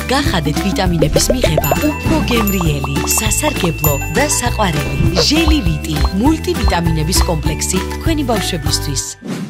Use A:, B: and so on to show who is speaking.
A: გახადეთ ვიტამინების მიღება უფრო გემრიელი, სასარგებლო და საყვარელი. ჟელი ვიტი, მულტივიტამინების კომპლექსი თქვენი ბავშვებისთვის.